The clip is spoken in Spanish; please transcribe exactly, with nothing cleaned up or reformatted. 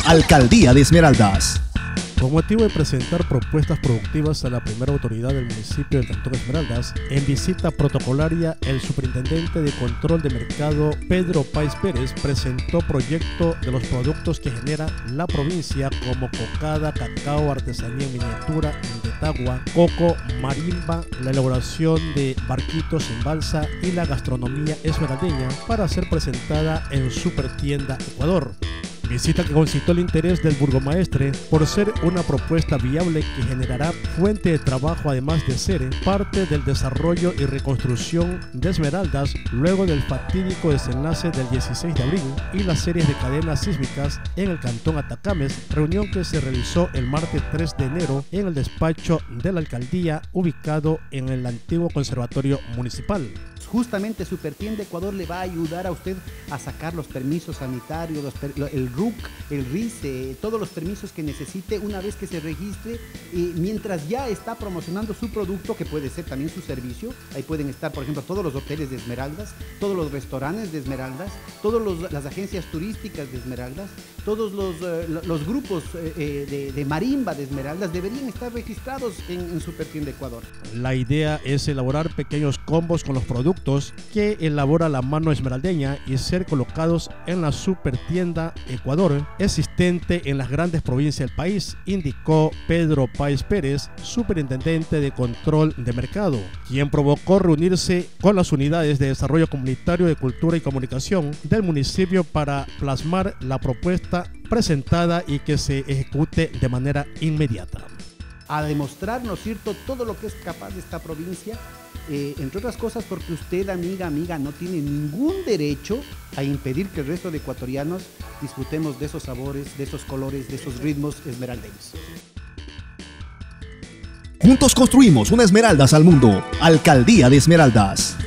Alcaldía de Esmeraldas. Con motivo de presentar propuestas productivas a la primera autoridad del municipio del Cantón Esmeraldas, en visita protocolaria, el superintendente de control de mercado, Pedro Páez Pérez, presentó proyecto de los productos que genera la provincia como cocada, cacao, artesanía en miniatura, de tagua, coco, marimba, la elaboración de barquitos en balsa y la gastronomía esmeraldeña para ser presentada en Supertienda Ecuador. Visita que concitó el interés del burgomaestre por ser una propuesta viable que generará fuente de trabajo, además de ser parte del desarrollo y reconstrucción de Esmeraldas luego del fatídico desenlace del dieciséis de abril y las series de cadenas sísmicas en el cantón Atacames, reunión que se realizó el martes tres de enero en el despacho de la alcaldía ubicado en el antiguo conservatorio municipal. Justamente Supertienda Ecuador le va a ayudar a usted a sacar los permisos sanitarios, los per, el R U C, el R I C E, todos los permisos que necesite una vez que se registre, y mientras ya está promocionando su producto, que puede ser también su servicio. Ahí pueden estar, por ejemplo, todos los hoteles de Esmeraldas, todos los restaurantes de Esmeraldas, todas las agencias turísticas de Esmeraldas, todos los, uh, los grupos eh, de, de marimba de Esmeraldas deberían estar registrados en, en Supertienda Ecuador. La idea es elaborar pequeños combos con los productos que elabora la mano esmeraldeña y ser colocados en la Supertienda Ecuador existente en las grandes provincias del país, indicó Pedro Páez Pérez, superintendente de control de mercado, quien provocó reunirse con las unidades de desarrollo comunitario de cultura y comunicación del municipio para plasmar la propuesta presentada y que se ejecute de manera inmediata. A demostrar, ¿no es cierto?, todo lo que es capaz de esta provincia, eh, entre otras cosas porque usted, amiga, amiga, no tiene ningún derecho a impedir que el resto de ecuatorianos disfrutemos de esos sabores, de esos colores, de esos ritmos esmeraldeños. Juntos construimos una Esmeraldas al mundo. Alcaldía de Esmeraldas.